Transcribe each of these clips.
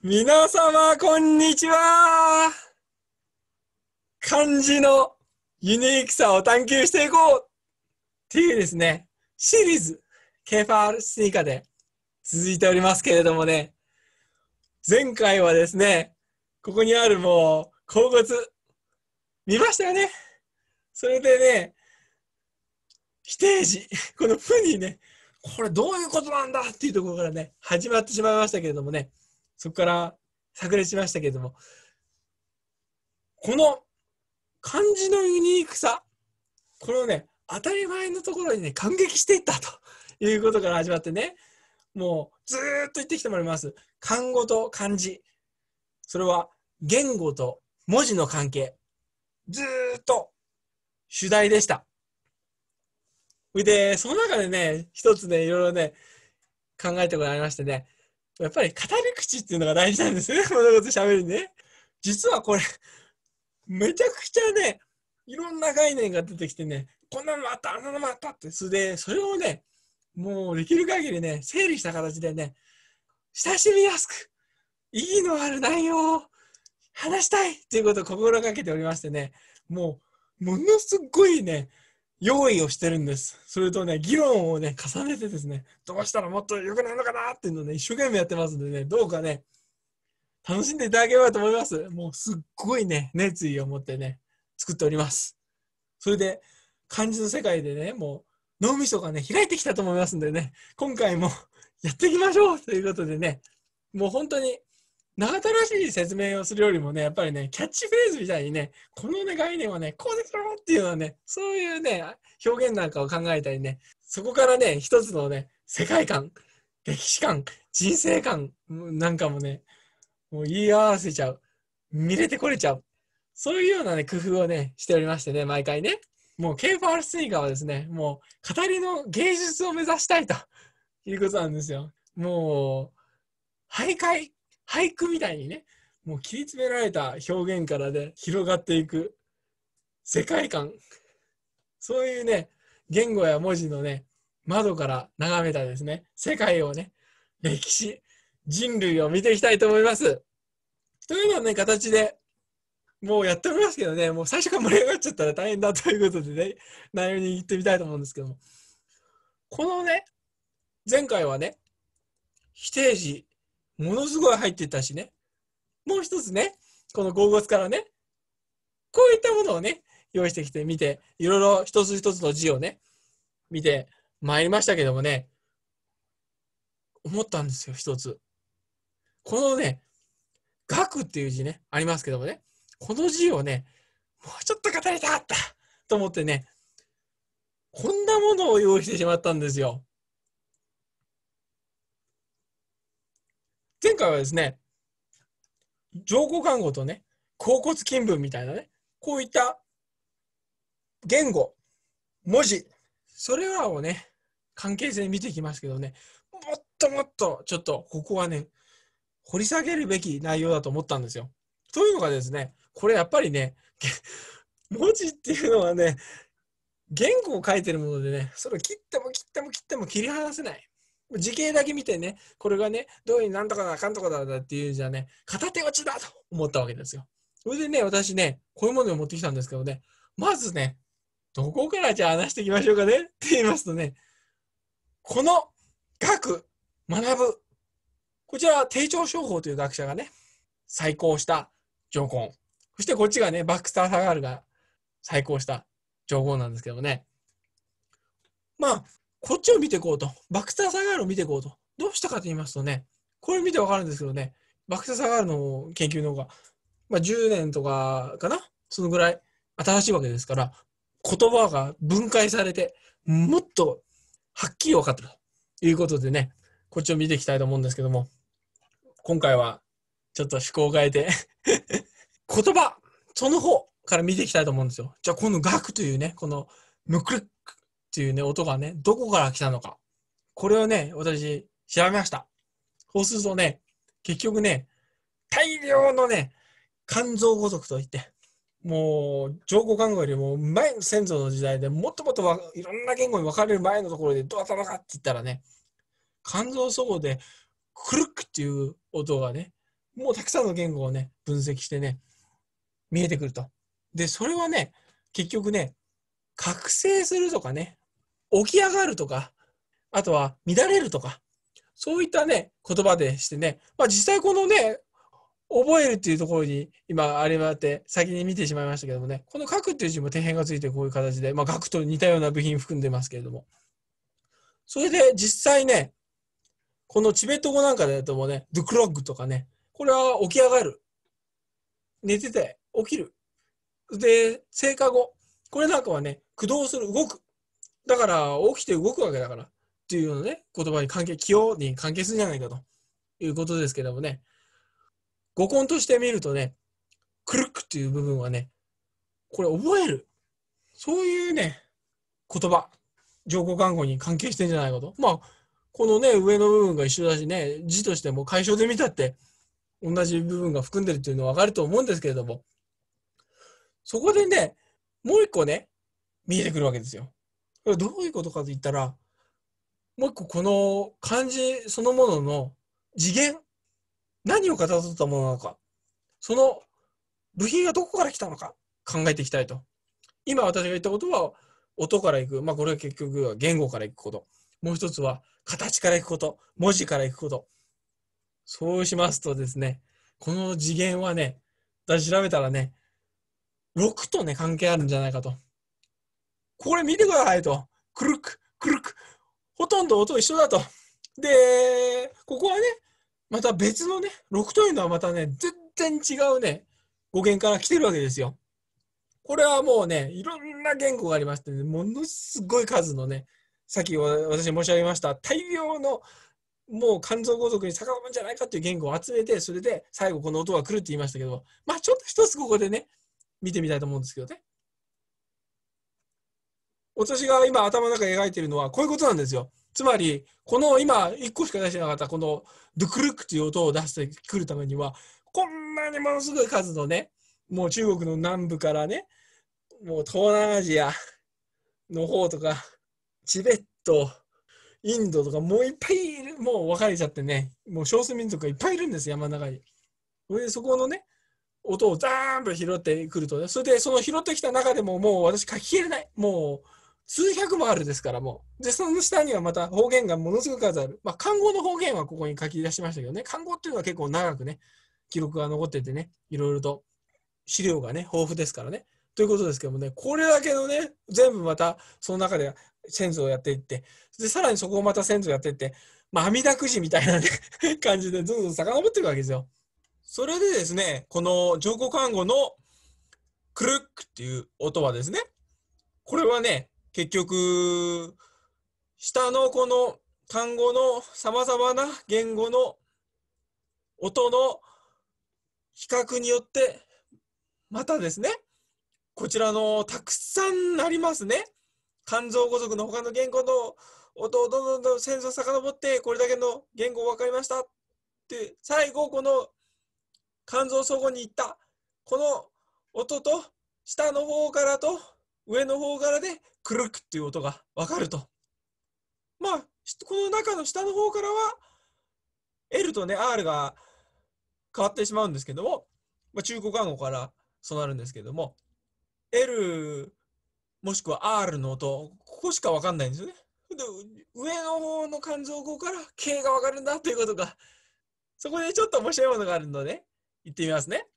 皆様、こんにちは。漢字のユニークさを探求していこうっていうですね、シリーズ、KFR スニーカーで続いておりますけれどもね、前回はですね、ここにあるもう、甲骨、見ましたよね。それでね、否定字、この負にね、これどういうことなんだっていうところからね、始まってしまいましたけれどもね、そこから炸裂しましたけれども、この漢字のユニークさ、このね、当たり前のところにね、感激していったということから始まってね、もうずーっと言ってきてもらいます。漢語と漢字。それは言語と文字の関係。ずーっと主題でした。で、その中でね、一つね、いろいろね、考えてもらいましてね、やっぱり語り口っていうのが大事なんですよね、物事喋るね。実はこれ、めちゃくちゃね、いろんな概念が出てきてね、こんなのもあった、あんなのもあったって、それをね、もうできる限りね、整理した形でね、親しみやすく、意義のある内容を話したいっていうことを心がけておりましてね、もう、ものすごいね、用意をしてるんです。それとね、議論をね、重ねてですね、どうしたらもっと良くなるのかなっていうのをね、一生懸命やってますんでね、どうかね、楽しんでいただければと思います。もうすっごいね、熱意を持ってね、作っております。それで、漢字の世界でね、もう脳みそがね、開いてきたと思いますんでね、今回もやっていきましょうということでね、もう本当に長たらしい説明をするよりもね、やっぱりね、キャッチフレーズみたいにね、この、ね、概念はね、こうですよっていうのはね、そういうね、表現なんかを考えたりね、そこからね、一つのね、世界観、歴史観、人生観なんかもね、もう言い合わせちゃう。見れてこれちゃう。そういうようなね、工夫をね、しておりましてね、毎回ね。もう K-POWER スニーカーはですね、もう語りの芸術を目指したいということなんですよ。もう、俳句みたいにね、もう切り詰められた表現からね、広がっていく世界観。そういうね、言語や文字のね、窓から眺めたですね、世界をね、歴史、人類を見ていきたいと思います。というようなね、形で、もうやっておりますけどね、もう最初から盛り上がっちゃったら大変だということでね、内容に行ってみたいと思うんですけども。このね、前回はね、否定詞、ものすごい入ってたしね、もう一つね、この合語からね、こういったものをね、用意してきてみて、いろいろ一つ一つの字をね、見てまいりましたけどもね、思ったんですよ、一つ。このね、学っていう字ね、ありますけどもね、この字をね、もうちょっと語りたかったと思ってね、こんなものを用意してしまったんですよ。前回はですね、上語看護とね、甲骨金文みたいなね、こういった言語、文字、それらをね、関係性見ていきますけどね、もっともっと、ちょっと、ここはね、掘り下げるべき内容だと思ったんですよ。というのがですね、これやっぱりね、文字っていうのはね、言語を書いてるものでね、それを切っても切っても切っても切り離せない。時系だけ見てね、これがね、どういうなんとかだ、かんとかだっていうじゃね、片手落ちだと思ったわけですよ。それでね、私ね、こういうものを持ってきたんですけどね、まずね、どこからじゃあ話していきましょうかねって言いますとね、この学、学ぶ。こちらは定調商法という学者がね、再考した条項。そしてこっちがね、バックスター・サガールが再考した条項なんですけどもね。まあ、こっちを見ていこうと。バクスター・サガールを見ていこうと。どうしたかと言いますとね、これ見てわかるんですけどね、バクスター・サガールの研究の方が、まあ、10年とかかな、そのぐらい新しいわけですから、言葉が分解されて、もっとはっきり分かってるということでね、こっちを見ていきたいと思うんですけども、今回はちょっと趣向を変えて言葉、その方から見ていきたいと思うんですよ。じゃあこの学というね、このムクリックっていうね、音がね、どこから来たのか。これをね、私、調べました。そうするとね、結局ね、大量のね、肝臓語族といって、もう、上古漢語よりも前の先祖の時代でもっともっといろんな言語に分かれる前のところでどうだったのかって言ったらね、肝臓祖語でクルックっていう音がね、 もうたくさんの言語をね、分析してね、見えてくると。で、それはね、結局ね、覚醒するとかね、起き上がるとか、あとは乱れるとか、そういったね、言葉でしてね、実際このね、覚えるっていうところに今あれもあって先に見てしまいましたけどもね、この書くっていう字も底辺がついてこういう形で、書くと似たような部品含んでますけれども、それで実際ね、このチベット語なんかだともね、ドゥクロッグとかね、これは起き上がる、寝てて起きる。で、成果語、これなんかはね、駆動する、動く。だから起きて動くわけだからっていうようなね、言葉に起用に関係するんじゃないかということですけどもね、語根として見るとね、クルックっていう部分はね、これ覚える。そういうね、言葉、情語看護に関係してんじゃないかと。このね、上の部分が一緒だしね、字としても解消で見たって同じ部分が含んでるっていうのは分かると思うんですけれども、そこでね、もう一個ね、見えてくるわけですよ。これどういうことかと言ったら、もう一個この漢字そのものの次元、何をかたどったものなのか、その部品がどこから来たのか考えていきたいと。今私が言ったことは音からいく。これは結局は言語からいくこと。もう一つは形からいくこと。文字からいくこと。そうしますとですね、この次元はね、私調べたらね、6とね、関係あるんじゃないかと。これ見てくださいと。くるく、くるく。ほとんど音一緒だと。で、ここはね、また別のね、6というのはまたね、全然違うね、語源から来てるわけですよ。これはもうね、いろんな言語がありましてね、ものすごい数のね、さっき私申し上げました、大量のもう肝臓語族に遡るんじゃないかっていう言語を集めて、それで最後この音が来るって言いましたけど、ちょっと一つここでね、見てみたいと思うんですけどね。私が今頭の中で描いているのはこういうことなんですよ。つまり、この今1個しか出してなかったこのドゥクルクという音を出してくるためには、こんなにものすごい数のね、もう中国の南部からね、もう東南アジアの方とか、チベット、インドとかもういっぱいいる、もう分かれちゃってね、もう少数民族がいっぱいいるんです、山の中に。そこのね、音をザーンと拾ってくるとね、それでその拾ってきた中でももう私書ききれない。もう数百もあるですからもう。で、その下にはまた方言がものすごく数ある。漢語の方言はここに書き出しましたけどね、漢語っていうのは結構長くね、記録が残っててね、いろいろと資料がね、豊富ですからね。ということですけどもね、これだけのね、全部またその中で先祖をやっていって、で、さらにそこをまた先祖をやっていって、阿弥陀くじみたいな、ね、感じでどんどん遡っていくわけですよ。それでですね、この上古漢語のクルックっていう音はですね、これはね、結局、下のこの単語の様々な言語の音の比較によって、またですね、こちらのたくさんありますね。漢字語族の他の言語の音をどんどん先祖遡って、これだけの言語分かりましたって、最後この漢字祖語に行った、この音と下の方からと上の方からでクルクっていう音が分かると。この中の下の方からは L とね R が変わってしまうんですけども、中古漢語からそうなるんですけども、L もしくは R の音、ここしか分かんないんですよね。で、上の方の漢字語から K が分かるんだということが、そこでちょっと面白いものがあるので、言ってみますね。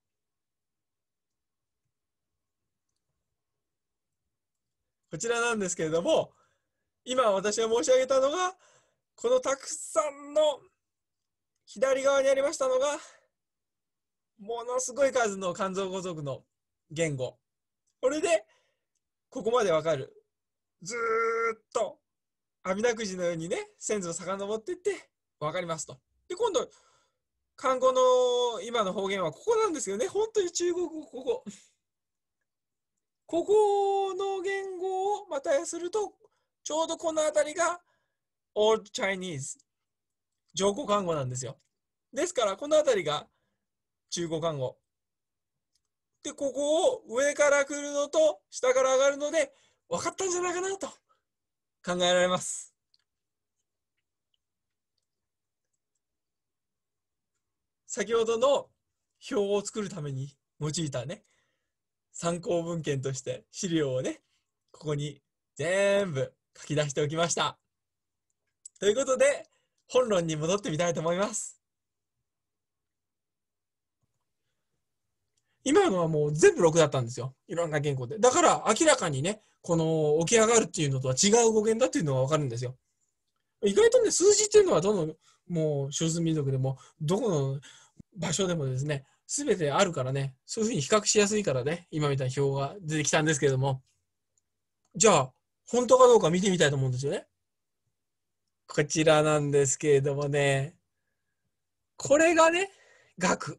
こちらなんですけれども、今私が申し上げたのが、このたくさんの左側にありましたのが、ものすごい数の漢字語族の言語。これで、ここまでわかる。ずーっと、阿弥陀くじのようにね、先祖を遡っていってわかりますと。で、今度、漢語の今の方言はここなんですよね。本当に中国語、ここ。ここの言語をまたすると、ちょうどこの辺りが Old Chinese、上古漢語なんですよ。ですから、この辺りが中古漢語。で、ここを上から来るのと下から上がるので分かったんじゃないかなと考えられます。 先ほどの表を作るために用いたね、参考文献として資料をね、ここに全部書き出しておきました。ということで、本論に戻ってみたいと思います。今のはもう全部6だったんですよ。いろんな言語で。だから明らかにね、この起き上がるっていうのとは違う語源だっていうのがわかるんですよ。意外とね、数字っていうのはどのもう少数民族でもどこの場所でもですね、すべてあるからね、そういうふうに比較しやすいからね、今みたいな表が出てきたんですけれども、じゃあ、本当かどうか見てみたいと思うんですよね。こちらなんですけれどもね、これがね、学、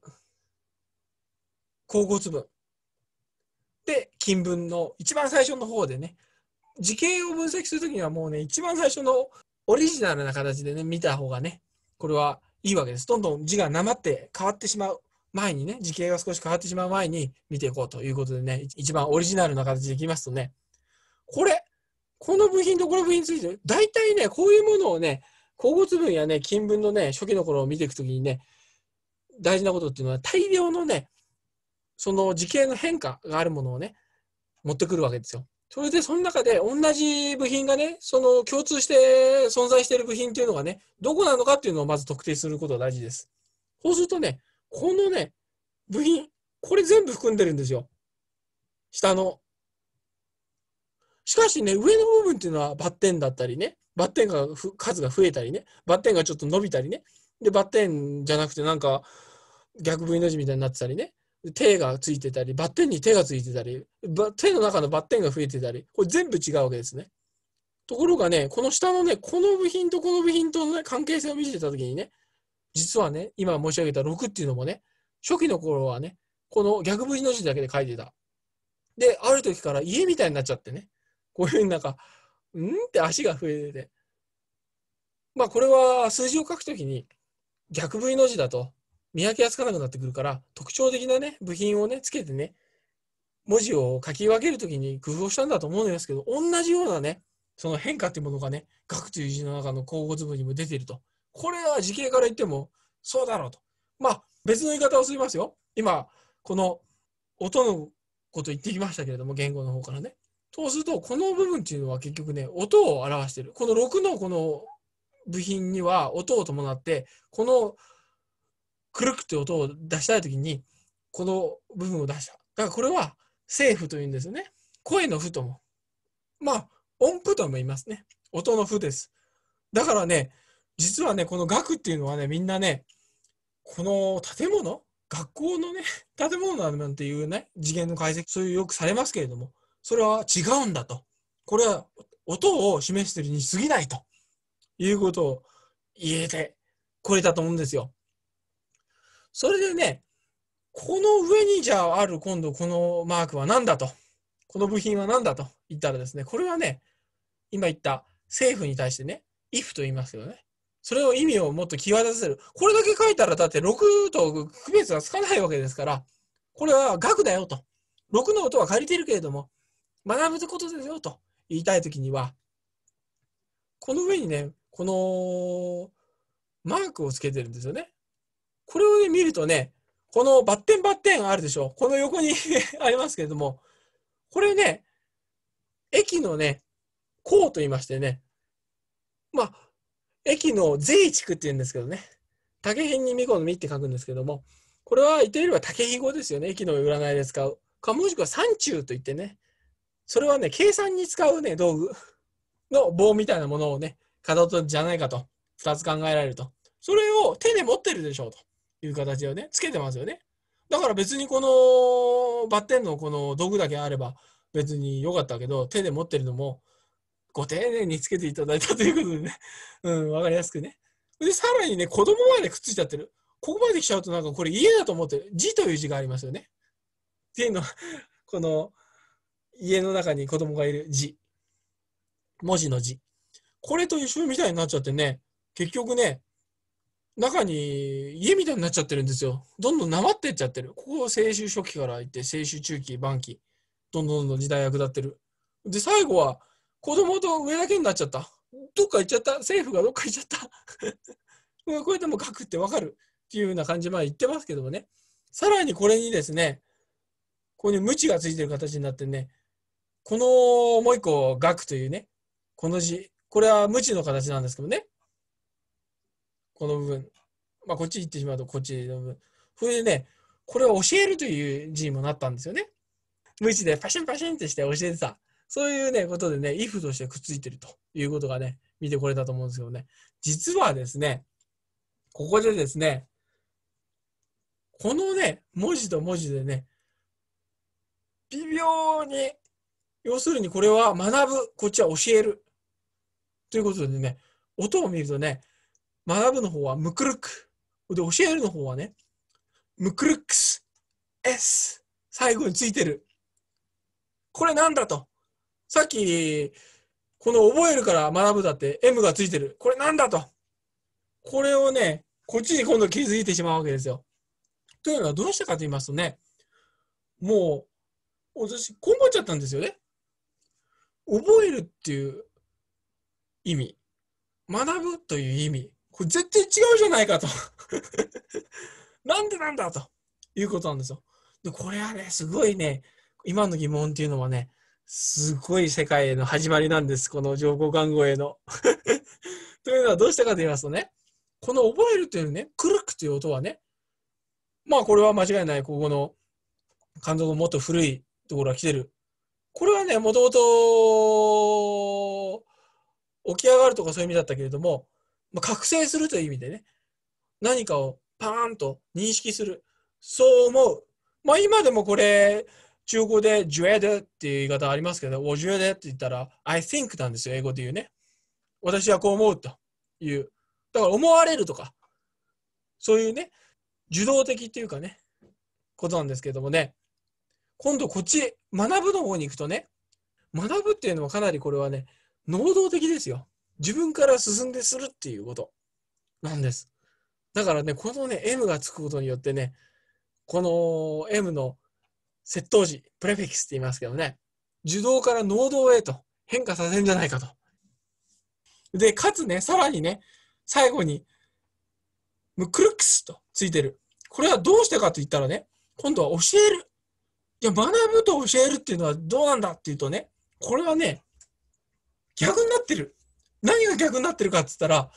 甲骨文。で、金文の一番最初の方でね、時系を分析するときにはもうね、一番最初のオリジナルな形でね、見た方がね、これはいいわけです。どんどん字がなまって変わってしまう前にね、時系が少し変わってしまう前に見ていこうということでね、一番オリジナルな形でいきますとね、この部品とこの部品について、大体ね、こういうものをね、甲骨文やね、金文のね、初期の頃を見ていくときにね、大事なことっていうのは大量のね、その時系の変化があるものをね、持ってくるわけですよ。それでその中で同じ部品がね、その共通して存在している部品っていうのがね、どこなのかっていうのをまず特定することが大事です。そうするとね、このね、部品、これ全部含んでるんですよ。下の。しかしね、上の部分っていうのはバッテンだったりね、バッテンが数が増えたりね、バッテンがちょっと伸びたりね、で、バッテンじゃなくてなんか逆 V の字みたいになってたりね、手がついてたり、バッテンに手がついてたり、手の中のバッテンが増えてたり、これ全部違うわけですね。ところがね、この下のね、この部品とこの部品との、ね、関係性を見せてたときにね、実はね、今申し上げた6っていうのもね、初期の頃はね、この逆 V の字だけで書いてた。で、ある時から家みたいになっちゃってね、こういうなんか、って足が増えてて。まあこれは数字を書くときに逆 V の字だと見分けがつかなくなってくるから、特徴的なね、部品をね、つけてね、文字を書き分けるときに工夫をしたんだと思うんですけど、同じようなね、その変化っていうものがね、学という字の中の甲骨文にも出ていると。これは時系から言ってもそうだろうと。まあ別の言い方をしますよ。今、この音のこと言ってきましたけれども、言語の方からね。そうすると、この部分っていうのは結局ね、音を表している。この6のこの部品には音を伴って、このくるくって音を出したいときに、この部分を出した。だからこれは、声符というんですよね。声の符とも。まあ、音符とも言いますね。音の符です。だからね、実はね、この楽っていうのはね、みんなね、この建物、学校のね、建物なんていうね、次元の解析、そういうよくされますけれども、それは違うんだと。これは音を示しているに過ぎないということを言えてこれたと思うんですよ。それでね、この上にじゃあある今度このマークは何だと。この部品は何だと言ったらですね、これはね、今言った政府に対してね、if と言いますけどね、それを意味をもっと際立たせる。これだけ書いたらだって6と区別がつかないわけですから、これは学だよと。6の音は借りているけれども、学ぶことですよと言いたいときには、この上にね、このマークをつけてるんですよね。これをね、見るとね、このバッテンバッテンあるでしょ。この横にありますけれども、これね、駅のね、構と言いましてね、まあ、駅の税地区って言うんですけどね、竹辺に巫女の実って書くんですけども、これは言ってみれば竹ひごですよね。駅の占いで使う。かもしくは山中と言ってね、それはね、計算に使うね、道具の棒みたいなものをね、角とじゃないかと、二つ考えられると。それを手で持ってるでしょうという形をね、つけてますよね。だから別にこのバッテンのこの道具だけあれば別に良かったけど、手で持ってるのもご丁寧につけていただいたということでね、わかりやすくね。で、さらにね、子供までくっついちゃってる。ここまで来ちゃうとなんかこれ家だと思ってる。字という字がありますよね。っていうのは、この家の中に子供がいる字。文字の字。これと一緒みたいになっちゃってね、結局ね、中に家みたいになっちゃってるんですよ。どんどんなまってっちゃってる。ここ清州初期から言って、清州中期、晩期、どんどん時代役立ってる。で、最後は子供と上だけになっちゃった。どっか行っちゃった。政府がどっか行っちゃった。こうやってもう書くってわかる。 っていうような感じまで言ってますけどもね。さらにこれにですね、ここにムチがついてる形になってね、このもう一個、学というね、この字、これはムチの形なんですけどね、この部分。まあ、こっち行ってしまうと、こっちの部分。それでね、これを教えるという字にもなったんですよね。ムチでパシンパシンってして教えてた。そういうね、ことでね、if としてくっついてるということがね、見てこれたと思うんですけどね。実はですね、ここでですね、このね、文字と文字でね、微妙に、要するにこれは学ぶ、こっちは教える。ということでね、音を見るとね、学ぶの方はムクルク。で、教えるの方はね、ムクルックス。S。最後についてる。これなんだと。さっき、この覚えるから学ぶだって M がついてる。これなんだと。これをね、こっちに今度気づいてしまうわけですよ。というのはどうしたかと言いますとね、もう、私、こう思っちゃったんですよね。覚えるっていう意味、学ぶという意味、これ絶対違うじゃないかと。なんでなんだということなんですよ。で、これはね、すごいね、今の疑問っていうのはね、すごい世界への始まりなんです。この情報看護への。というのはどうしたかと言いますとね、この覚えるというね、クルクという音はね、まあこれは間違いない、ここの肝臓のもっと古いところが来てる。これはね、もともと起き上がるとかそういう意味だったけれども、まあ、覚醒するという意味でね、何かをパーンと認識する。そう思う。まあ今でもこれ、中国語でジュエデっていう言い方ありますけど、ジュエデって言ったら I think なんですよ、英語で言うね。私はこう思うという。だから思われるとか、そういうね、受動的っていうかね、ことなんですけどもね、今度こっち、学ぶの方に行くとね、学ぶっていうのはかなりこれはね、能動的ですよ。自分から進んでするっていうことなんです。だからね、このね、M がつくことによってね、この M の接頭詞、プレフィックスって言いますけどね、受動から能動へと変化させるんじゃないかと。で、かつね、さらにね、最後に、ムクルックスとついてる。これはどうしてかと言ったらね、今度は教える。じゃあ学ぶと教えるっていうのはどうなんだっていうとね、これはね、逆になってる。何が逆になってるかって言ったら、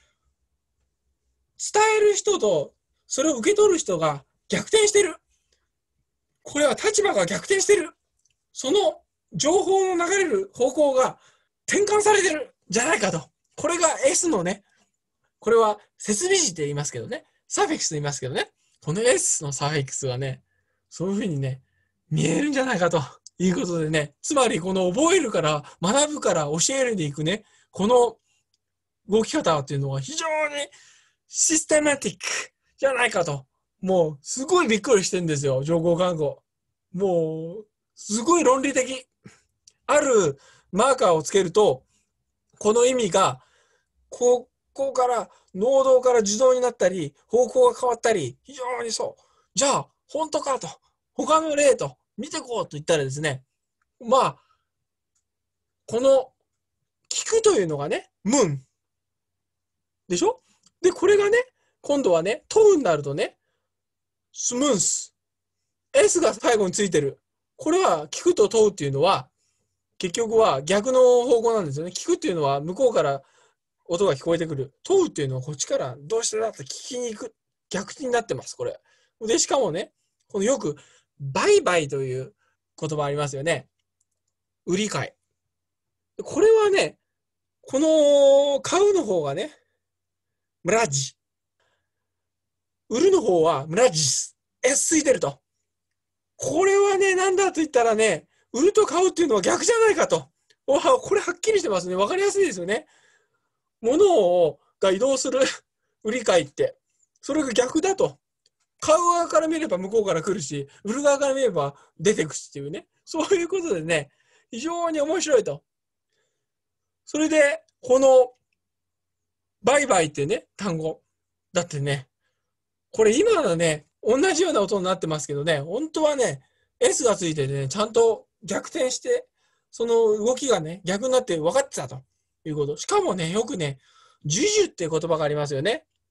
伝える人とそれを受け取る人が逆転してる。これは立場が逆転してる。その情報の流れる方向が転換されてるじゃないかと。これが S のね、これは設備詞って言いますけどね、サフィックスと言いますけどね、この S のサフィックスはね、そういうふうにね、見えるんじゃないかということでね、つまりこの覚えるから学ぶから教えるでいくね、この動き方っていうのは非常にシステマティックじゃないかと。もうすごいびっくりしてるんですよ、情報看護。もうすごい論理的。あるマーカーをつけると、この意味がここから能動から受動になったり、方向が変わったり、非常にそう。じゃあ、本当かと。他の例と見てこうと言ったらですね、まあ、この聞くというのがね、ムンでしょ。で、これがね、今度はね、問うになるとね、スムース。S が最後についてる。これは聞くと問うっていうのは、結局は逆の方向なんですよね。聞くっていうのは向こうから音が聞こえてくる。問うっていうのはこっちからどうしてだって聞きに行く。逆になってます、これ。で、しかもね、このよく、売買という言葉ありますよね。売り買い。これはね、この買うの方がね、ムラジ。売るの方はムラジス。S ついてると。これはね、なんだと言ったらね、売ると買うっていうのは逆じゃないかと。これはっきりしてますね。わかりやすいですよね。物が移動する売り買いって、それが逆だと。買う側から見れば向こうから来るし、売る側から見れば出てくしっていうね。そういうことでね、非常に面白いと。それで、この、売買ってね、単語。だってね、これ今のね、同じような音になってますけどね、本当はね、S がついててね、ちゃんと逆転して、その動きがね、逆になって分かってたということ。しかもね、よくね、ジュジュっていう言葉がありますよね。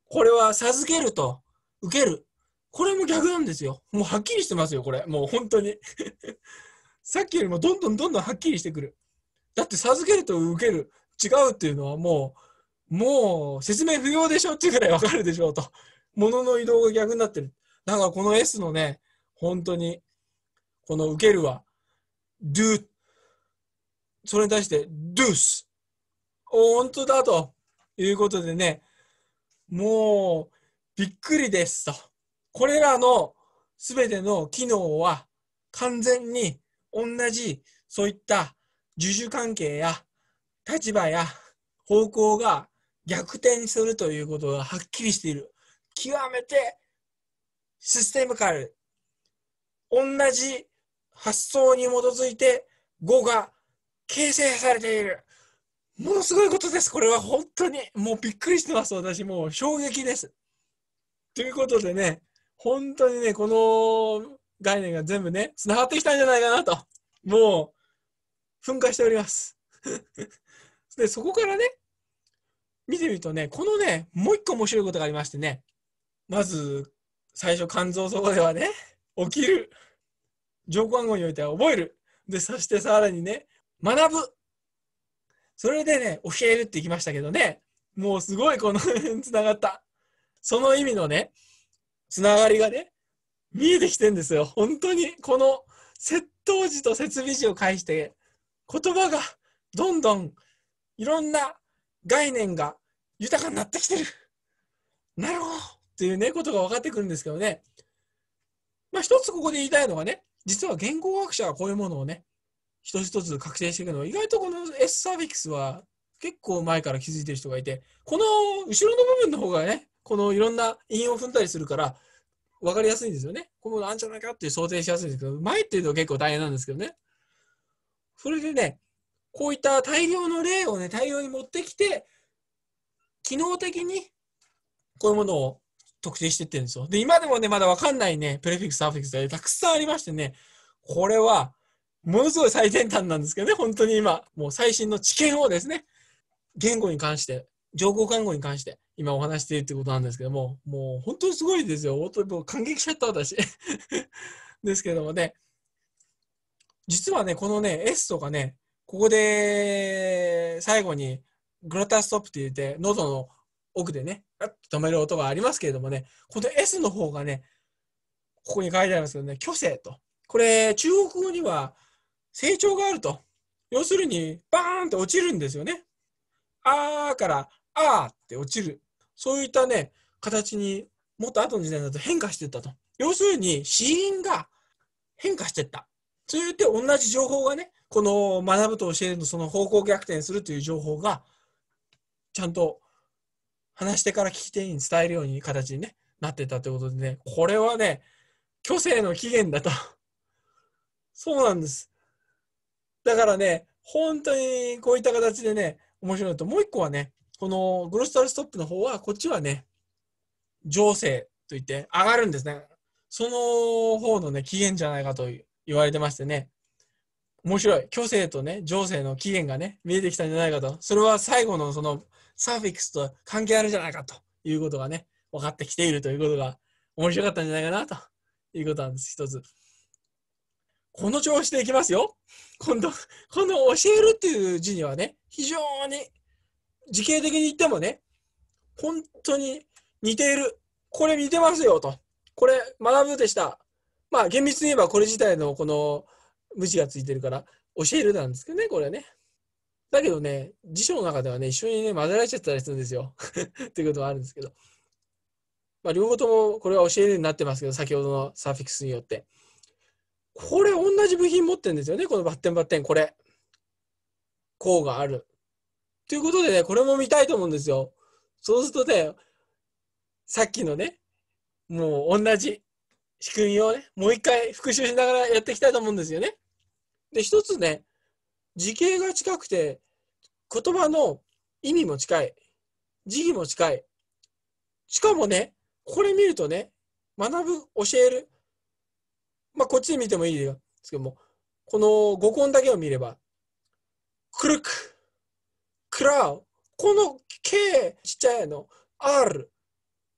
これは授けると受ける。これも逆なんですよ。もうはっきりしてますよ、これ。もう本当に。さっきよりもどんどんどんどんはっきりしてくる。だって授けると受ける。違うっていうのはもう説明不要でしょっていうぐらいわかるでしょうと。物の移動が逆になってる。だからこの S のね、本当に、この受けるは、do。それに対して、do's。本当だということでね、もう、びっくりですと。これらのすべての機能は完全に同じそういった従々関係や立場や方向が逆転するということがはっきりしている。極めてシステムカル。同じ発想に基づいて語が形成されている。ものすごいことです。これは本当にもうびっくりしてます。私もう衝撃です。ということでね、本当にね、この概念が全部ね、繋がってきたんじゃないかなと。もう、噴火しております。で、そこからね、見てみるとね、このね、もう一個面白いことがありましてね、まず、最初、肝臓そこではね、起きる。情報暗号においては覚える。で、そしてさらにね、学ぶ。それでね、教えるって言いましたけどね、もうすごいこの辺繋がった。その意味のね、つながりがね、見えてきてんですよ。本当に、この窃盗時と設備時を介して、言葉がどんどんいろんな概念が豊かになってきてる。なるほどっていうね、ことが分かってくるんですけどね。まあ一つここで言いたいのはね、実は言語学者はこういうものをね、一つ一つ確定していくのは、意外とこの S サーフィックスは結構前から気づいてる人がいて、この後ろの部分の方がね、このいろんな韻を踏んだりするから、分かりやすいんですよね。このなんじゃないかっていう想定しやすいんですけど、前っていうと結構大変なんですけどね。それでね、こういった大量の例をね、大量に持ってきて、機能的にこういうものを特定していってるんですよ。で、今でもね、まだわかんないね、プレフィックス、サーフィックスがたくさんありましてね、これは、ものすごい最先端なんですけどね、本当に今、もう最新の知見をですね、言語に関して、情報看護に関して、今お話しているってことなんですけども、もう本当にすごいですよ。本当にもう感激しちゃった私。ですけどもね、実はね、このね、S とかね、ここで最後にグラタストップって言って、喉の奥でね、止める音がありますけれどもね、この S の方がね、ここに書いてありますけどね、虚勢と。これ、中国語には成長があると。要するに、バーンって落ちるんですよね。あーからあーって落ちる。そういったね、形にもっと後の時代だと変化していったと。要するに、死因が変化していった。そう言って同じ情報がね、この学ぶと教えるのその方向逆転するという情報が、ちゃんと話してから聞き手に伝えるように形に、ね、なってたということでね、これはね、虚勢の起源だと。そうなんです。だからね、本当にこういった形でね、面白いのと、もう一個はね、このグロスタルストップの方は、こっちはね、情勢といって上がるんですね。その方のね、起源じゃないかと言われてましてね、面白い。虚勢とね、情勢の起源がね、見えてきたんじゃないかと。それは最後のそのサーフィックスと関係あるんじゃないかということがね、分かってきているということが面白かったんじゃないかなということなんです。一つ。この調子でいきますよ。今度、この教えるっていう字にはね、非常に時系的に言ってもね、本当に似ている。これ似てますよと。これ学ぶでした。まあ厳密に言えばこれ自体のこの無知がついてるから教えるなんですけどね、これね。だけどね、辞書の中ではね、一緒にね、混ぜられちゃったりするんですよ。っていうことはあるんですけど。まあ両方ともこれは教えるようになってますけど、先ほどのサーフィックスによって。これ同じ部品持ってるんですよね、このバッテンバッテン、これ。こうがある。ということでね、これも見たいと思うんですよ。そうするとね、さっきのね、もう同じ仕組みをね、もう一回復習しながらやっていきたいと思うんですよね。で、一つね、時系が近くて、言葉の意味も近い。時期も近い。しかもね、これ見るとね、学ぶ、教える。まあ、こっちで見てもいいですけども、この語根だけを見れば、クルク、クラウ、この K ちっちゃいの、R、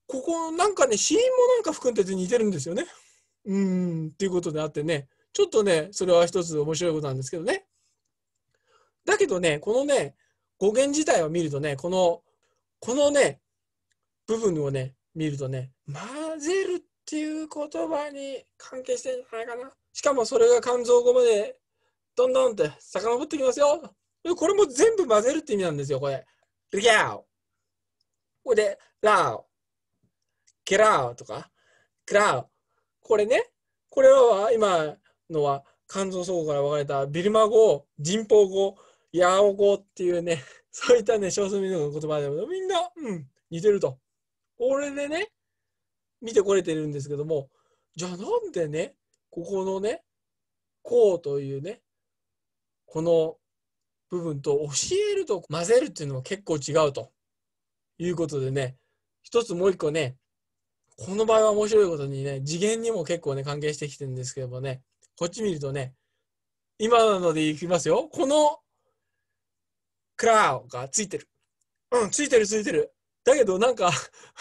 ここなんかね、子音もなんか含んでて似てるんですよね。っていうことであってね、ちょっとね、それは一つ面白いことなんですけどね。だけどね、このね、語源自体を見るとね、このね、部分をね、見るとね、混ぜるっていう言葉に関係してるんじゃないかな。しかもそれが肝臓語までどんどんって遡ってきますよ。これも全部混ぜるって意味なんですよ、これ。リャオ。これで、ラオ、ケラオとか、クラオ。これね、これは今のは肝臓相互から分かれたビルマ語、人邦語、ヤオ語っていうね、そういったね、少数民族の言葉でもみんな、似てると。これでね、見てこれてるんですけども、じゃあなんでね、ここのね、こうというね、この部分と教えると混ぜるっていうのは結構違うということでね、一つもう一個ね、この場合は面白いことにね、次元にも結構ね、関係してきてるんですけどもね、こっち見るとね、今のでいきますよ。このクラウがついてる。ついてるついてる。だけどなんか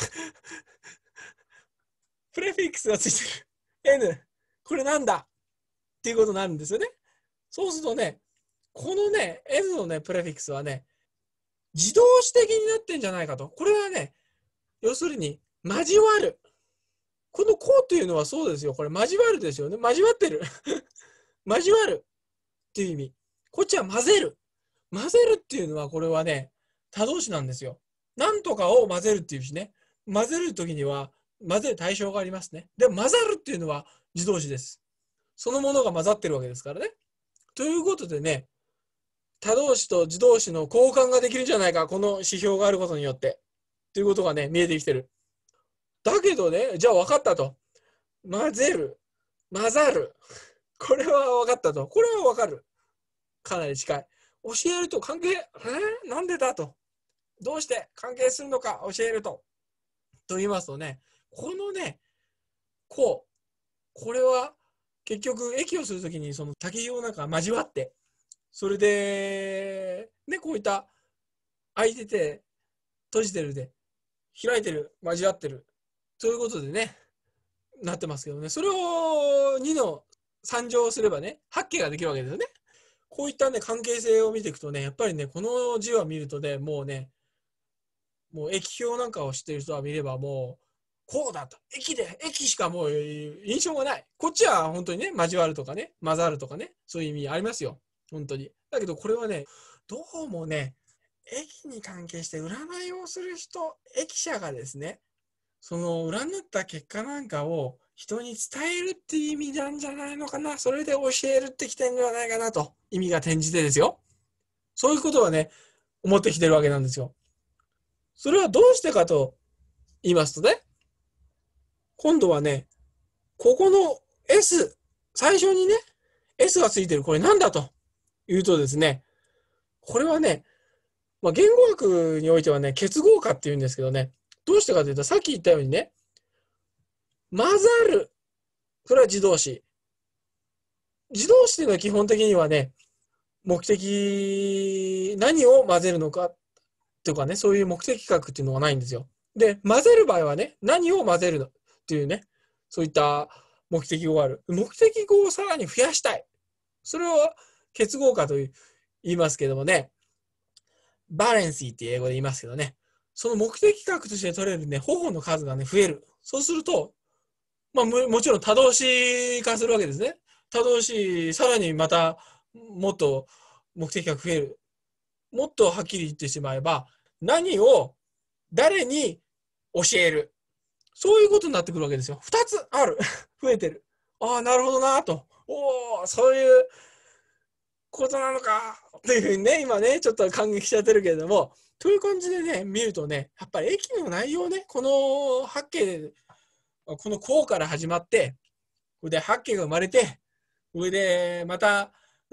プレフィックスがついてる。N。これなんだっていうことになるんですよね。そうするとね、このね、N のね、プレフィックスはね、自動詞的になってんじゃないかと。これはね、要するに、交わる。このこうというのはそうですよ。これ交わるですよね。交わってる。交わるっていう意味。こっちは混ぜる。混ぜるっていうのは、これはね、他動詞なんですよ。なんとかを混ぜるっていうしね。混ぜるときには、混ぜる対象がありますね。でも混ざるっていうのは自動詞です。そのものが混ざってるわけですからね。ということでね、他動詞と自動詞の交換ができるんじゃないか、この指標があることによって。ということがね、見えてきてる。だけどね、じゃあ分かったと。混ぜる、混ざる。これは分かったと。これは分かる。かなり近い。教えると関係、なんでだと。どうして関係するのか教えると。と言いますとね、このね、これは結局、駅をするときにその滝行なんか交わって、それで、ね、こういった開いてて、閉じてるで、開いてる、交わってる。ということでね、なってますけどね、それを2の3乗すればね、8形ができるわけですよね。こういったね、関係性を見ていくとね、やっぱりね、この字を見るとね、もうね、もう駅表なんかを知っている人は見ればもう、こうだと。駅しかもう印象がない。こっちは本当にね、交わるとかね、混ざるとかね、そういう意味ありますよ。本当に。だけどこれはね、どうもね、駅に関係して占いをする人、駅舎がですね、その占った結果なんかを人に伝えるっていう意味なんじゃないのかな。それで教えるってきてるんじゃないかなと。意味が転じてですよ。そういうことはね、思ってきてるわけなんですよ。それはどうしてかと言いますとね、今度はね、ここの S、最初にね、S がついてる、これなんだというとですね、これはね、言語学においてはね、結合化っていうんですけどね、どうしてかというと、さっき言ったようにね、混ざる。それは自動詞。自動詞というのは基本的にはね、目的、何を混ぜるのかとかね、そういう目的確っていうのがないんですよ。で、混ぜる場合はね、何を混ぜるのっていうね、そういった目的語がある。目的語をさらに増やしたい。それを結合化と言いますけどもね、バレンシーっていう英語で言いますけどね、その目的確として取れるね、方法の数がね、増える。そうすると、もちろん多動詞化するわけですね。多動詞、さらにまたもっと目的が増える。もっとはっきり言ってしまえば、何を誰に教える。そういうことになってくるわけですよ。2つある。増えてる。ああ、なるほどなと。おお、そういうことなのか。っていうふうにね、今ね、ちょっと感激しちゃってるけれども、という感じでね、見るとね、やっぱり駅の内容ね、この八景、この項から始まって、これで八景が生まれて、これでまた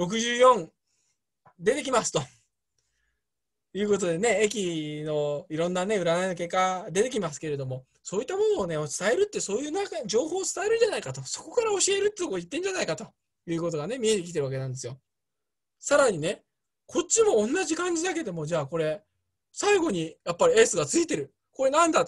64出てきますと。いうことでね、駅のいろんなね、占いの結果出てきますけれども、そういったものをね、伝えるって、そういうなんか情報を伝えるんじゃないかと、そこから教えるってとこ言ってんじゃないかということがね、見えてきてるわけなんですよ。さらにね、こっちも同じ感じだけども、じゃあこれ、最後にやっぱり S がついてる。これなんだと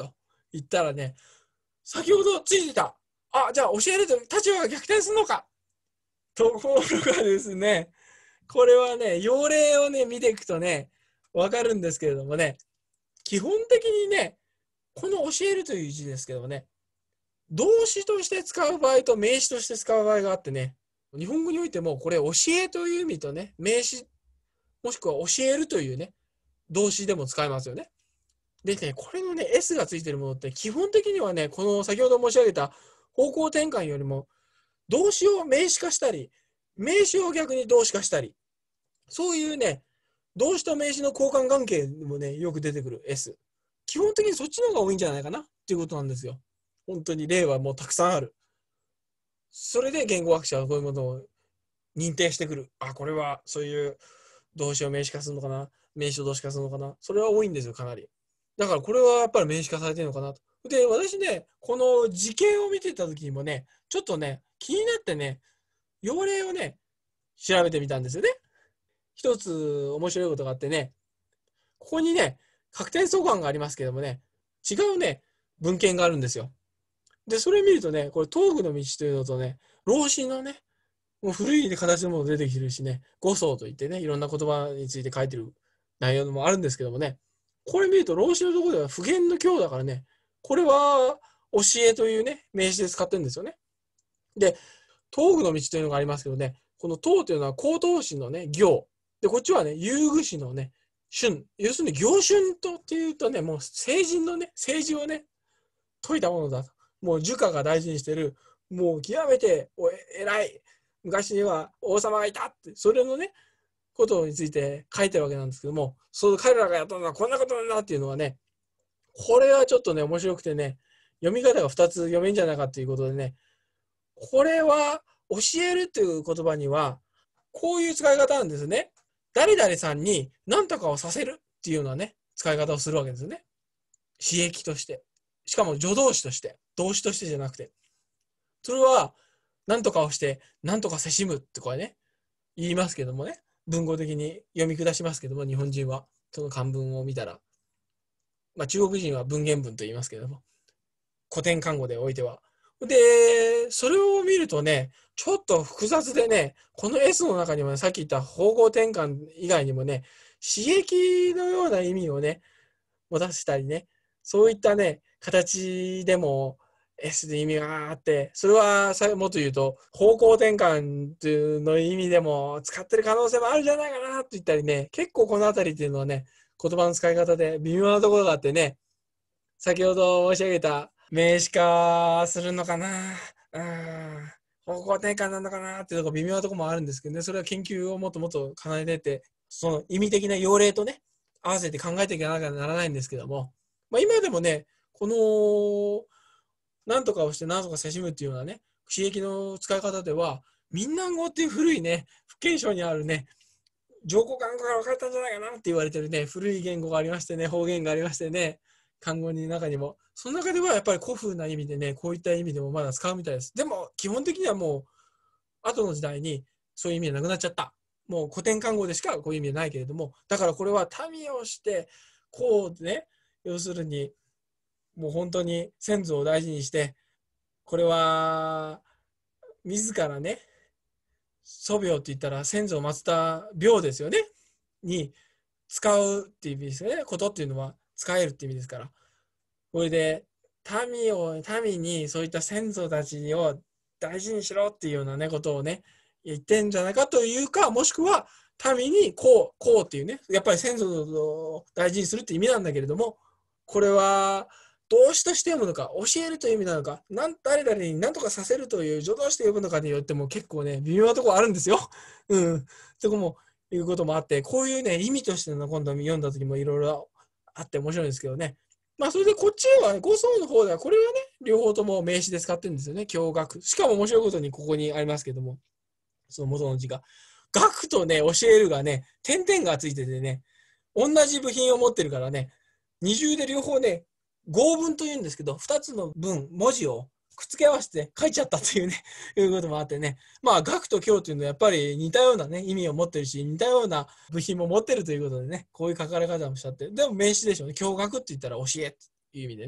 言ったらね、先ほどついてた。あ、じゃあ教えると立場が逆転するのか。ところがですね、これはね、用例をね、見ていくとね、わかるんですけれどもね、基本的にね、この教えるという字ですけどもね、動詞として使う場合と名詞として使う場合があってね、日本語においてもこれ教えという意味とね、名詞、もしくは教えるというね、動詞でも使えますよね。でね、これのね、S がついてるものって基本的にはね、この先ほど申し上げた方向転換よりも動詞を名詞化したり、名詞を逆に動詞化したり、そういうね、動詞と名詞の交換関係もね、よく出てくる S。基本的にそっちの方が多いんじゃないかなっていうことなんですよ。本当に例はもうたくさんある。それで言語学者はこういうものを認定してくる。あ、これはそういう動詞を名詞化するのかな、名詞を動詞化するのかな。それは多いんですよ、かなり。だからこれはやっぱり名詞化されてるのかなと。で、私ね、この事件を見てた時にもね、ちょっとね、気になってね、用例をね、調べてみたんですよね。一つ面白いことがあってね、ここにね、確定相関がありますけどもね、違うね、文献があるんですよ。で、それ見るとね、これ、東具の道というのとね、老子のね、もう古い形のもの出てきてるしね、五層といってね、いろんな言葉について書いてる内容もあるんですけどもね、これ見ると、老子のところでは普遍の教だからね、これは教えというね、名詞で使ってるんですよね。で、東具の道というのがありますけどね、この東というのは高等詞のね、行。で、こっちはね、遊具詞のね、春。要するに行春とっていうとね、もう成人のね、政治をね、解いたものだと。もう儒家が大事にしてる、もう極めて偉い。昔には王様がいたって、それのね、ことについて書いてるわけなんですけども、その彼らがやったのはこんなことなんだっていうのはね、これはちょっとね、面白くてね、読み方が2つ読めんじゃないかっていうことでね、これは教えるという言葉には、こういう使い方なんですね。誰々さんに何とかをさせるっていうようなね、使い方をするわけですよね。刺激として。しかも助動詞として、動詞としてじゃなくて。それは、何とかをして、何とかせしむってこれね、言いますけどもね、文語的に読み下しますけども、日本人は、その漢文を見たら、まあ中国人は文言文と言いますけども、古典漢語でおいては。で、それを見るとね、ちょっと複雑でね、この S の中にも、ね、さっき言った方向転換以外にもね、刺激のような意味をね、持たせたりね、そういったね、形でも S で意味があって、それはもっと言うと、方向転換っていうの意味でも使ってる可能性もあるんじゃないかなと言ったりね、結構このあたりっていうのはね、言葉の使い方で微妙なところがあってね、先ほど申し上げた名詞化するのかな、方向転換なのかなっていうところ微妙なところもあるんですけどね、それは研究をもっともっと重ねていって、その意味的な用例とね、合わせて考えていかなきゃならないんですけども、まあ、今でもね、この何とかをして何とかせしむっていうようなね、刺激の使い方では、闽南語っていう古いね、福建省にあるね、上皇漢語から分かれたんじゃないかなって言われてるね、古い言語がありましてね、方言がありましてね、漢語の中にも。その中ではやっぱり古風な意味でね、こういった意味でもまだ使うみたいです。でも、基本的にはもう、後の時代にそういう意味でなくなっちゃった。もう古典漢語でしかこういう意味でないけれども、だからこれは民をして、こうね、要するに、もう本当に先祖を大事にして、これは、自らね、祖廟って言ったら先祖を祀った廟ですよね。に使うっていう意味ですよね。ことっていうのは使えるっていう意味ですから。これで、民にそういった先祖たちを大事にしろっていうようなね、ことをね、言ってんじゃないかというか、もしくは、民にこうっていうね、やっぱり先祖を大事にするって意味なんだけれども、これは、動詞として読むのか、教えるという意味なのか、誰々に何とかさせるという助動詞で読むのかによっても結構ね、微妙なところあるんですよ。うん。そこも、いうこともあって、こういうね、意味としての今度読んだ時もいろいろあって面白いんですけどね。まあ、それでこっちは、五層の方では、これはね、両方とも名詞で使ってるんですよね。共学。しかも面白いことにここにありますけども、その元の字が。学とね、教えるがね、点々がついててね、同じ部品を持ってるからね、二重で両方ね、合文というんですけど、二つの文字をくっつけ合わせて書いちゃったっていうね、いうこともあってね。まあ、学と教というのはやっぱり似たようなね、意味を持ってるし、似たような部品も持ってるということでね、こういう書かれ方もしちゃって。でも名詞でしょうね。教学って言ったら教えっていう意味でね。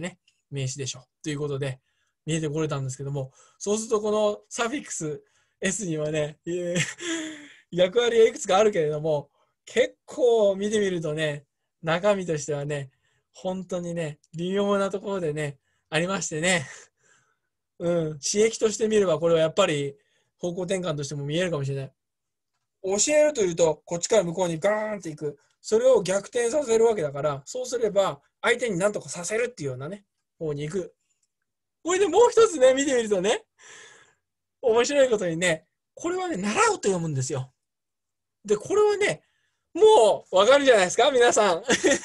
名詞でしょということで見えてこれたんですけども、そうするとこのサフィックス S にはね、役割がいくつかあるけれども、結構見てみるとね、中身としてはね、本当にね、微妙なところでね、ありましてね、刺激として見れば、これはやっぱり方向転換としても見えるかもしれない。教えるというと、こっちから向こうにガーンっていく。それを逆転させるわけだから、そうすれば、相手に何とかさせるっていうようなね、方に行く。これでもう一つね、見てみるとね、面白いことにね、これはね、習うと読むんですよ。で、これはね、もうわかるじゃないですか、皆さん。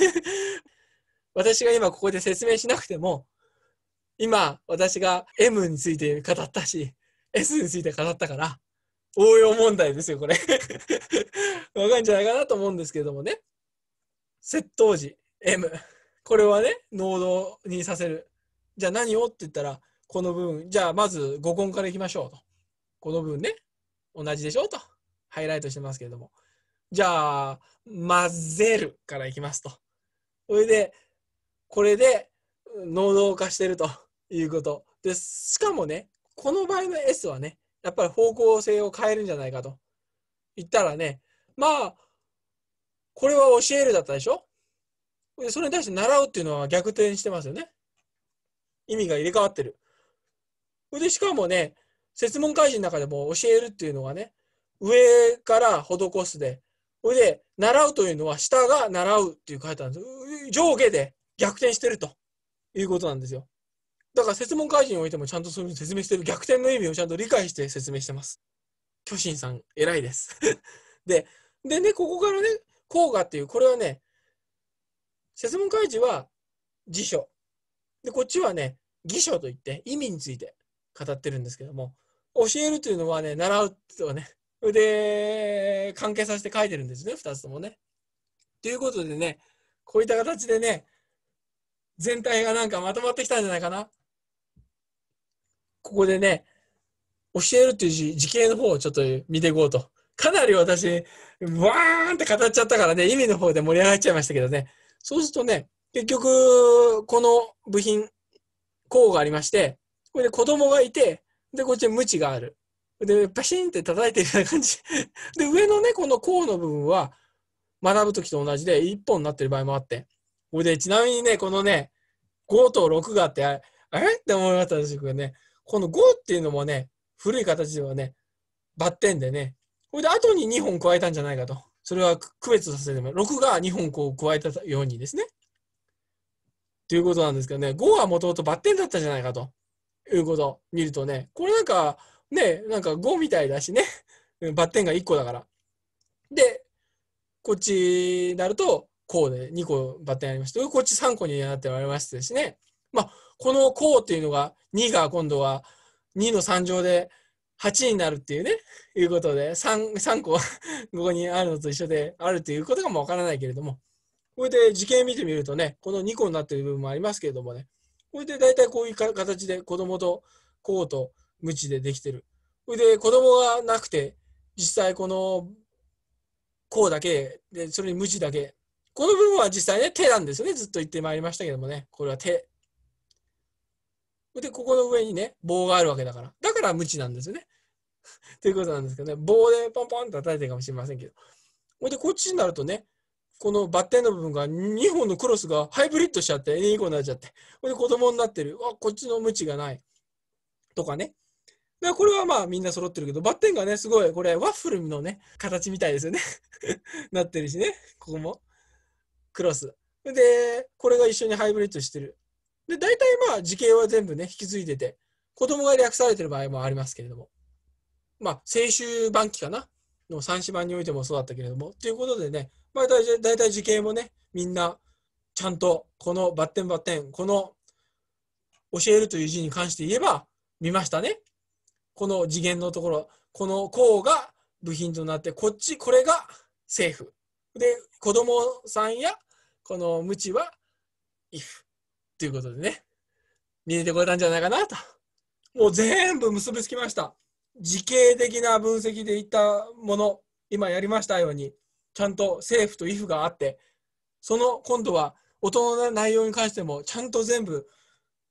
私が今ここで説明しなくても、今私が M について語ったし、S について語ったから、応用問題ですよ、これ。わかるんじゃないかなと思うんですけれどもね。窃盗時、M。これはね、能動にさせる。じゃあ何をって言ったら、この部分、じゃあまず語根からいきましょうと。この部分ね、同じでしょと。ハイライトしてますけれども。じゃあ、混ぜるからいきますと。それで、これで能動化してるということ。で、しかもね、この場合の S はね、やっぱり方向性を変えるんじゃないかと言ったらね、まあ、これは教えるだったでしょ。でそれに対して習うっていうのは逆転してますよね。意味が入れ替わってる。で、しかもね、設問開示の中でも教えるっていうのはね、上から施すで、それで、習うというのは下が習うっていう書いてあるんです。上下で逆転してるということなんですよ。だから設問開示においてもちゃんとそういう説明してる。逆転の意味をちゃんと理解して説明してます。巨神さん、偉いです。でね、ここからね、項がっていう、これはね、設問開示は辞書。で、こっちはね、義書といって意味について語ってるんですけども、教えるというのはね、習うとはね、で、関係させて書いてるんですね、二つともね。ということでね、こういった形でね、全体がなんかまとまってきたんじゃないかな。ここでね、教えるっていう字形の方をちょっと見ていこうと。かなり私、わーんって語っちゃったからね、意味の方で盛り上がっちゃいましたけどね。そうするとね、結局、この部品、項がありまして、これで子供がいて、で、こっちにムチがある。で、パシンって叩いてるような感じ。で、上のね、この項の部分は、学ぶときと同じで1本になってる場合もあって。これで、ちなみにね、このね、5と6があって、あれって思いましたんですけどね、この5っていうのもね、古い形ではね、バッテンでね、これで後に2本加えたんじゃないかと。それは区別させても、6が2本こう加えたようにですね。ということなんですけどね、5はもともとバッテンだったじゃないかということを見るとね、これなんかね、なんか5みたいだしね、バッテンが1個だから。で、こっちになると、こうで2個バッテンありまして、こっち3個になっておりましてですね。まあ、このこうっていうのが、2が今度は2の3乗で8になるっていうね、いうことで、3個ここにあるのと一緒であるということかもわからないけれども、これで図形見てみるとね、この2個になっている部分もありますけれどもね、これで大体こういう形で子供とこうと無知でできてる。これで子供がなくて、実際このこうだけで、それに無知だけ。この部分は実際ね、手なんですよね。ずっと言ってまいりましたけどもね、これは手。で、ここの上にね、棒があるわけだから。だから無知なんですよね。ということなんですけどね、棒でポンポンと叩いてるかもしれませんけど。で、こっちになるとね、このバッテンの部分が2本のクロスがハイブリッドしちゃって、2個になっちゃって、これで子供になってる。こっちの無知がない。とかね。でこれはまあみんな揃ってるけど、バッテンがね、すごい、これワッフルのね、形みたいですよね。なってるしね、ここも。クロス。で、これが一緒にハイブリッドしてる。で、大体まあ図形は全部ね、引き継いでて、子供が略されてる場合もありますけれども。まあ、青春晩期かなの三子版においてもそうだったけれども。ということでね、まあ大体図形もね、みんなちゃんとこのバッテン、この教えるという字に関して言えば見ましたね。この次元のところ、この項が部品となって、これが政府。で、子供さんやこの無知は if ということでね、見えてこれたんじゃないかなと。もう全部結びつきました。時系的な分析でいったもの、今やりましたように、ちゃんと政府と if があって、その今度は音の内容に関してもちゃんと全部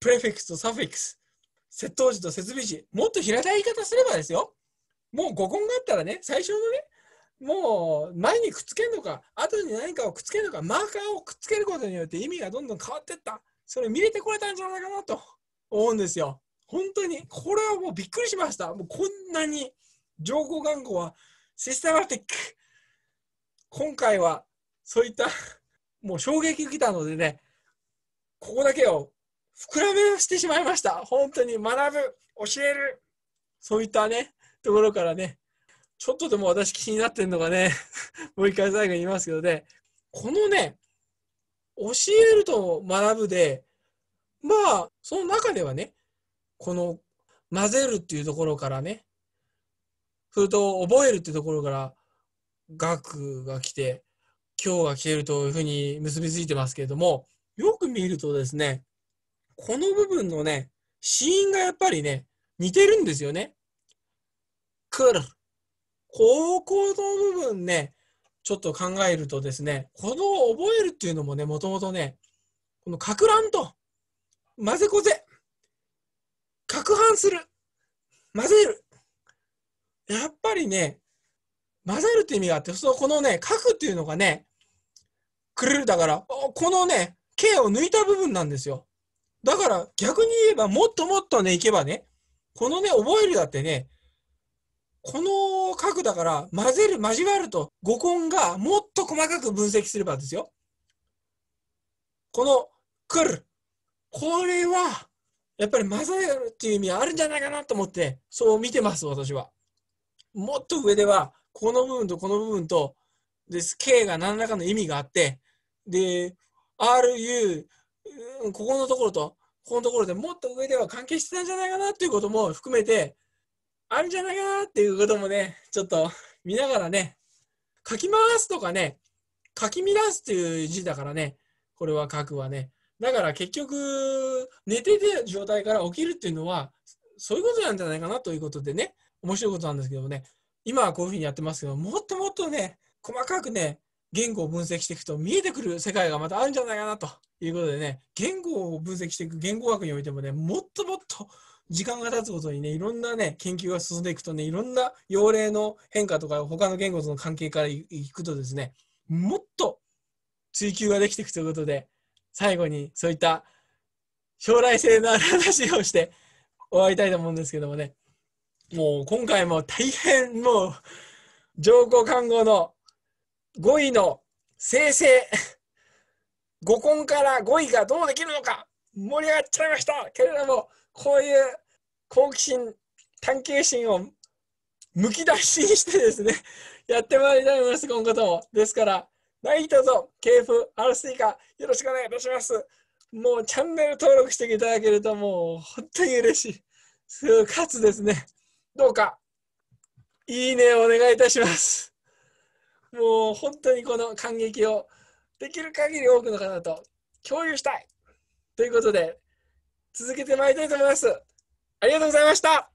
プレフィックスとサフィックス、接頭辞と接尾辞、もっと平たい言い方すればですよ、もう語根があったらね、最初のね、もう前にくっつけるのか、後に何かをくっつけるのか、マーカーをくっつけることによって意味がどんどん変わっていった。それ見れてこれたんじゃないかなと思うんですよ。本当に、これはもうびっくりしました。もうこんなに情報言語はシステマティック。今回はそういったもう衝撃受けたのでね、ここだけを膨らめしてしまいました。本当に学ぶ、教える、そういったね、ところからね、ちょっとでも私気になってるのがね、もう一回最後に言いますけどね、このね、教えると学ぶで、まあ、その中ではね、この混ぜるっていうところからね、それと覚えるっていうところから学が来て、今日が来ているというふうに結びついてますけれども、よく見るとですね、この部分のね、子音がやっぱりね、似てるんですよね。来る。ここの部分ね、ちょっと考えるとですね、この覚えるっていうのもね、もともとね、この攪乱と混ぜこぜ、攪拌する、混ぜる。やっぱりね、混ぜるって意味があって、そうこのね、書くっていうのがね、くれるだから、このね、形を抜いた部分なんですよ。だから逆に言えば、もっともっとね、いけばね、このね、覚えるだってね、この角だから混ぜる、交わると語根がもっと細かく分析すればですよ。この来る。これは、やっぱり混ぜるっていう意味あるんじゃないかなと思って、そう見てます、私は。もっと上では、この部分とこの部分と、K が何らかの意味があって、で、RU、ここのところと、ここのところでもっと上では関係してたんじゃないかなっていうことも含めて、あるんじゃないかなっていうこともね、ちょっと見ながらね、書き回すとかね、書き乱すっていう字だからね、これは書くはね。だから結局、寝ててる状態から起きるっていうのは、そういうことなんじゃないかなということでね、面白いことなんですけどもね、今はこういうふうにやってますけど、もっともっとね、細かくね、言語を分析していくと見えてくる世界がまたあるんじゃないかなということでね、言語を分析していく言語学においてもね、もっともっと時間が経つごとにね、いろんなね、研究が進んでいくとね、いろんな用例の変化とか、他の言語との関係からいくとですね、もっと追求ができていくということで、最後にそういった将来性のある話をして終わりたいと思うんですけどもね、もう今回も大変もう、情報看護の語彙の生成、語根から語彙がどうできるのか、盛り上がっちゃいましたけれども、こういう好奇心、探求心をむき出しにしてですね、やってまいりたいと思います、今後とも。ですから、何卒、KFRC かよろしくお願いいたします。もうチャンネル登録していただけるともう本当に嬉しい。かつですね、どうか、いいねをお願いいたします。もう本当にこの感激をできる限り多くの方と共有したい。ということで、続けてまいりたいと思います。ありがとうございました。